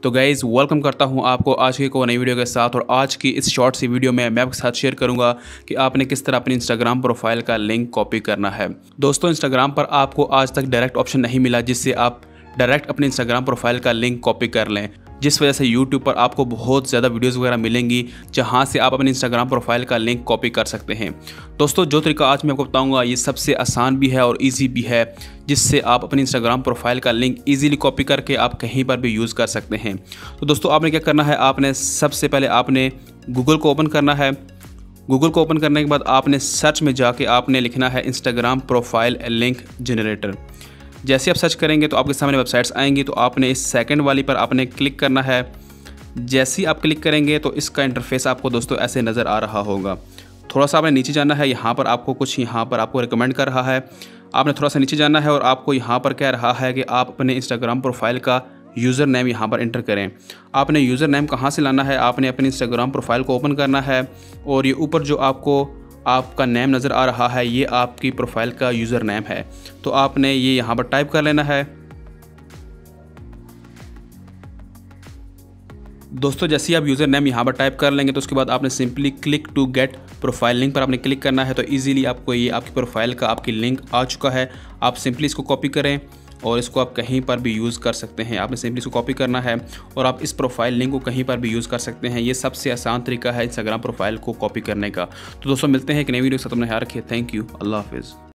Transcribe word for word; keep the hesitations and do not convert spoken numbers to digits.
तो guys welcome करता हूं आपको आज की एक और नई वीडियो के साथ। और आज की इस शॉर्ट सी वीडियो में मैं आपके साथ शेयर करूंगा कि आपने किस तरह अपनी इंस्टाग्राम प्रोफाइल का लिंक कॉपी करना है। दोस्तों, इंस्टाग्राम पर आपको आज तक डायरेक्ट ऑप्शन नहीं मिला जिससे आप डायरेक्ट अपने इंस्टाग्राम प्रोफाइल का लिंक कॉपी कर लें, जिस वजह से यूट्यूब पर आपको बहुत ज़्यादा वीडियोस वगैरह मिलेंगी जहां से आप अपने इंस्टाग्राम प्रोफाइल का लिंक कॉपी कर सकते हैं। दोस्तों, जो तरीका आज मैं आपको बताऊंगा ये सबसे आसान भी है और इजी भी है, जिससे आप अपनी इंस्टाग्राम प्रोफाइल का लिंक इजीली कॉपी करके आप कहीं पर भी यूज़ कर सकते हैं। तो दोस्तों, आपने क्या करना है, आपने सबसे पहले आपने गूगल को ओपन करना है। गूगल को ओपन करने के बाद आपने सर्च में जाके आपने लिखना है इंस्टाग्राम प्रोफाइल लिंक जनरेटर। जैसे आप सर्च करेंगे तो आपके सामने वेबसाइट्स आएंगी, तो आपने इस सेकंड वाली पर आपने क्लिक करना है। जैसे ही आप क्लिक करेंगे तो इसका इंटरफेस आपको दोस्तों ऐसे नज़र आ रहा होगा। थोड़ा सा आपने नीचे जाना है, यहाँ पर आपको कुछ यहाँ पर आपको रिकमेंड कर रहा है। आपने थोड़ा सा नीचे जाना है और आपको यहाँ पर कह रहा है कि आप अपने इंस्टाग्राम प्रोफाइल का यूज़र नेम यहाँ पर इंटर करें। आपने यूज़र नेम कहाँ से लाना है, आपने अपने इंस्टाग्राम प्रोफाइल को ओपन करना है और ये ऊपर जो आपको आपका नेम नज़र आ रहा है ये आपकी प्रोफाइल का यूज़र नेम है। तो आपने ये यहाँ पर टाइप कर लेना है। दोस्तों, जैसे ही आप यूज़र नेम यहाँ पर टाइप कर लेंगे तो उसके बाद आपने simply click to get profile link पर आपने क्लिक करना है। तो इजीली आपको ये आपकी प्रोफाइल का आपकी लिंक आ चुका है। आप सिंपली इसको कॉपी करें और इसको आप कहीं पर भी यूज़ कर सकते हैं। आपने सिंपली इसको कॉपी करना है और आप इस प्रोफाइल लिंक को कहीं पर भी यूज़ कर सकते हैं। ये सबसे आसान तरीका है इंस्टाग्राम प्रोफाइल को कॉपी करने का। तो दोस्तों, मिलते हैं एक नई वीडियो के साथ। अपना ख्याल रखिए। Thank you. अल्लाह हाफिज़।